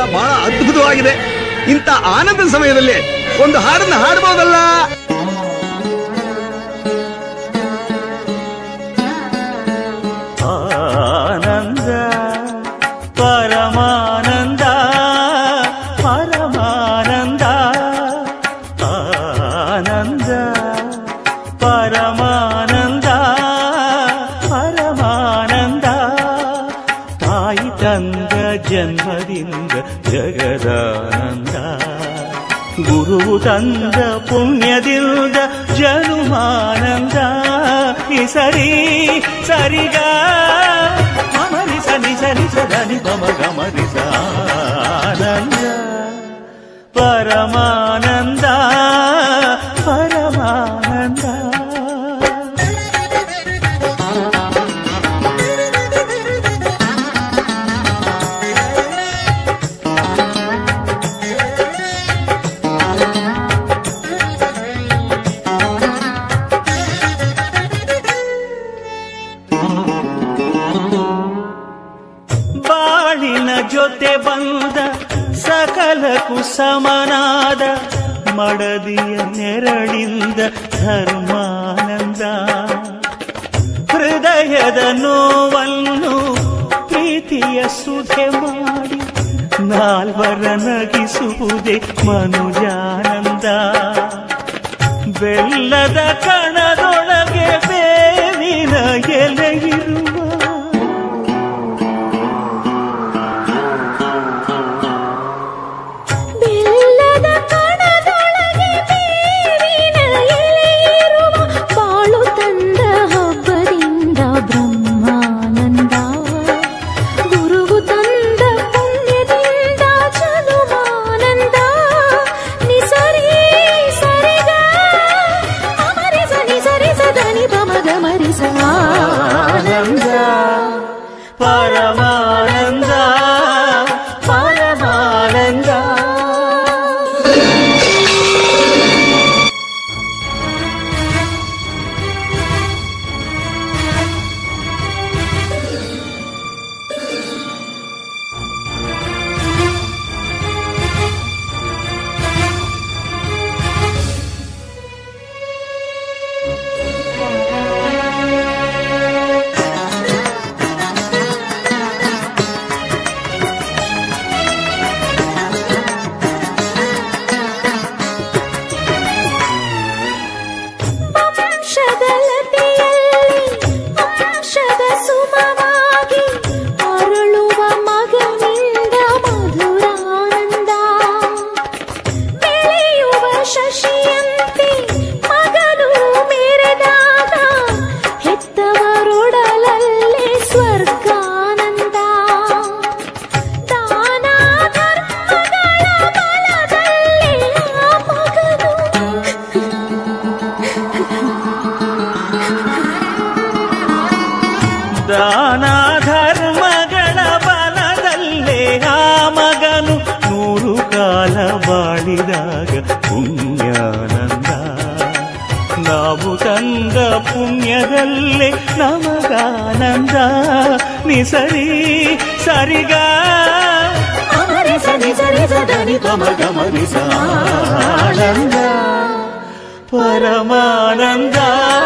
ಬಹಳ ಅದ್ಭುತವಾಗಿದೆ. ಇಂಥ ಆನಂದ ಸಮಯದಲ್ಲಿ ಒಂದು ಹಾಡನ್ನು ಹಾಡಬಹುದಲ್ಲ? ಆನಂದ ಪರಮಾನಂದ ಪರಮಾನಂದ ಆನಂದ ಪರಮಾನಂದ ಪರಮಾನಂದ ತಾಯಿ ತಂದ ಜನ್ಮದಿಂದ ಜಗದಾನಂದ ಗುರು ತಂದ ಪುಣ್ಯದಿಂದ ಜನುಮಾನಂದ ಸರಿ ಸರಿಗ ಮಮರಿ ಸನಿ ಸರಿ ಸದನಿ ಪಮ ಗಮರಿಸ ಆನಂದ ಪರಮಾನಂದ ಪರಮಾನಂದ. ಜೊತೆ ಬಂದ ಸಕಲಕ್ಕೂ ಸಮನಾದ ಮಡದಿಯ ನೆರಳಿಂದ ಧರ್ಮಾನಂದ ಹೃದಯದ ನೋವನ್ನು ಪ್ರೀತಿಯ ಸುಧೆ ಮಾಡಿ ನಾಲ್ವರ ನಗಿಸುವುದೇ ಮನುಜಾನಂದ ಬೆಲ್ಲದ ಕಣದೊಳಗೆ ಬೇವಿನ ಎಲೆಯಿರುವ ಪರಮಾನಂದ ಪರಮಾನಂದ. ದಾನ ಧರ್ಮಗಳ ಬಲದಲ್ಲೇ ಆ ಮಗನು 100 ಕಾಲ ಬಾಳಿದಾಗ ಪುಣ್ಯಾನಂದ ನಾವು ತಂದ ಪುಣ್ಯದಲ್ಲೇ ನಮಗಾನಂದ ನಿಸರಿ ಸರಿಗ ಅಮರಿ ಸನಿ ಸರಿ ಸದನಿ ಪಮ ಗಮರಿಸ ಆನಂದ ಪರಮಾನಂದ.